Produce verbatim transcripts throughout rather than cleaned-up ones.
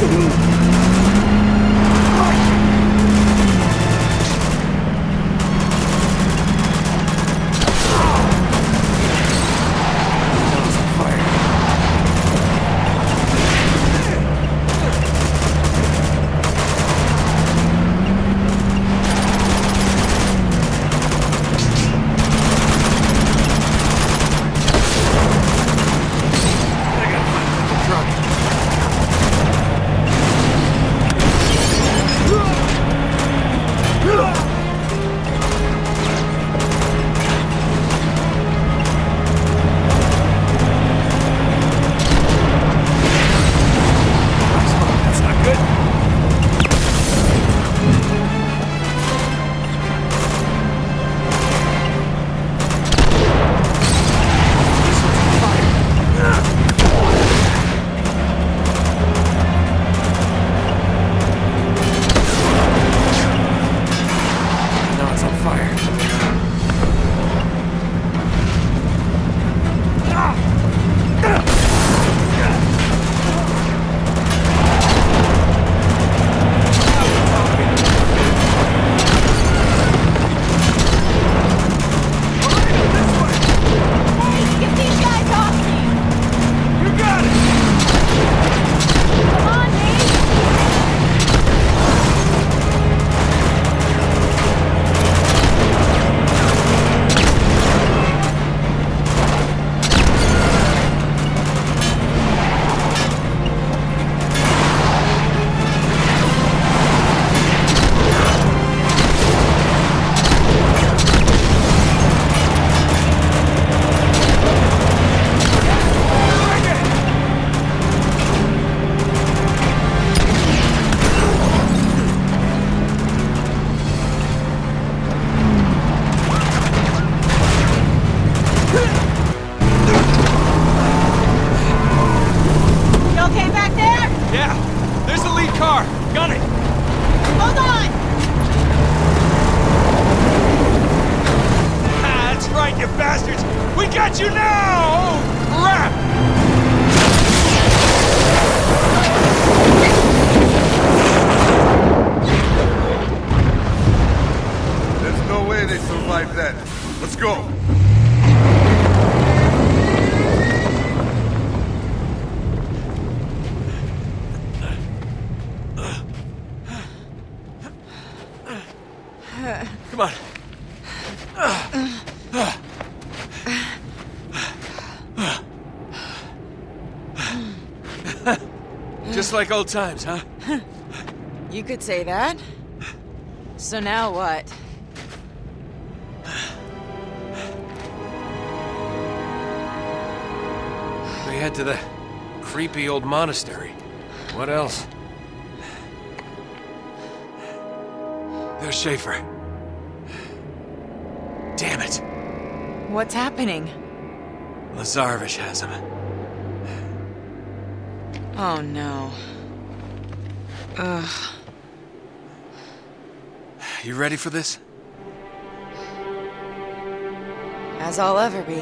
got you now! Oh, crap! There's no way they survived that. Let's go. Come on. Just like old times, huh? You could say that. So now what? We head to the creepy old monastery. What else? There's Schaefer. Damn it. What's happening? Lazarevich has him. Oh no. Ugh. You ready for this? As I'll ever be.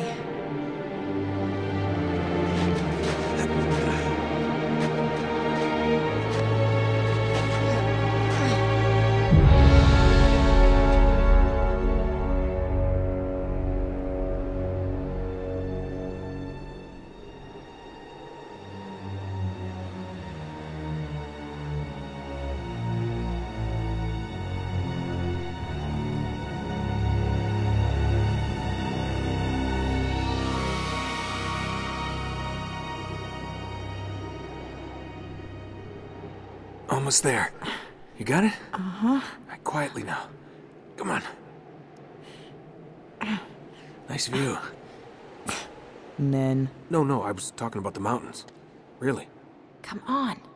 Almost there. You got it? Uh-huh. Right, quietly now. Come on. Nice view. Men. No, no, I was talking about the mountains. Really. Come on.